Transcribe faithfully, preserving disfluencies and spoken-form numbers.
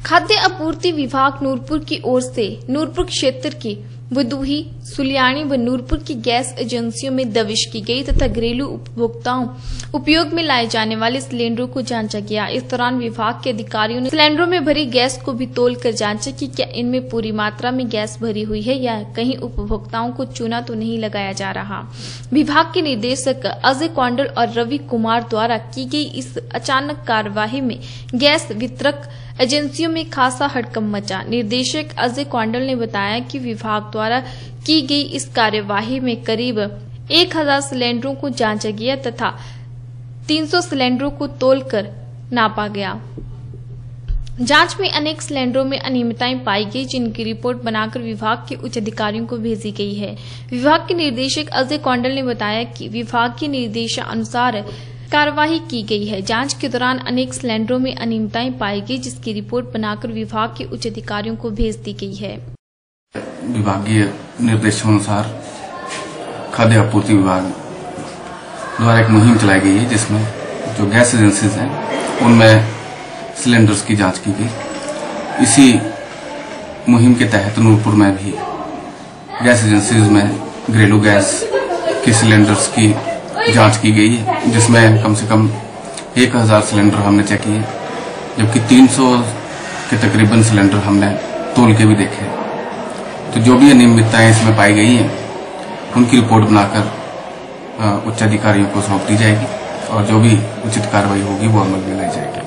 खाद्य आपूर्ति विभाग नूरपुर की ओर से नूरपुर क्षेत्र के बुदुही, सुलियानी व नूरपुर की गैस एजेंसियों में दबिश की गई तथा घरेलू उपभोक्ताओं उपयोग में लाए जाने वाले सिलेंडरों को जांचा गया। इस दौरान विभाग के अधिकारियों ने सिलेंडरों में भरी गैस को भी तोल कर जांचा कि क्या इनमें पूरी मात्रा में गैस भरी हुई है या कहीं उपभोक्ताओं को चूना तो नहीं लगाया जा रहा। विभाग के निदेशक अजय कौंडल और रवि कुमार द्वारा की गई इस अचानक कार्यवाही में गैस वितरक एजेंसियों में खासा हड़कंप मचा। निर्देशक अजय कौंडल ने बताया कि विभाग द्वारा की गई इस कार्यवाही में करीब एक हजार सिलेंडरों को जांचा गया तथा तीन सौ सिलेंडरों को तोलकर नापा गया। जांच में अनेक सिलेंडरों में अनियमितताएं पाई गई, जिनकी रिपोर्ट बनाकर विभाग के उच्च अधिकारियों को भेजी गई है। विभाग के निर्देशक अजय कौंडल ने बताया कि विभाग के निर्देशानुसार कार्यवाही की गई है। जांच के दौरान अनेक सिलेंडरों में अनियमितताएं पाई गई, जिसकी रिपोर्ट बनाकर विभाग के उच्च अधिकारियों को भेज दी गई है। विभागीय निर्देशानुसार खाद्य आपूर्ति विभाग द्वारा एक मुहिम चलाई गई है, जिसमें जो गैस एजेंसीज हैं उनमें सिलेंडर्स की जांच की गई। इसी मुहिम के तहत नूरपुर में भी गैस एजेंसीज में घरेलू गैस के सिलेंडर्स की जांच की गई है, जिसमें कम से कम एक हजार सिलेंडर हमने चेक किए, जबकि तीन सौ के तकरीबन सिलेंडर हमने तोल के भी देखे। तो जो भी अनियमितताएं इसमें पाई गई हैं उनकी रिपोर्ट बनाकर उच्च अधिकारियों को सौंप दी जाएगी और जो भी उचित कार्रवाई होगी वो अमल में लाई जाएगी।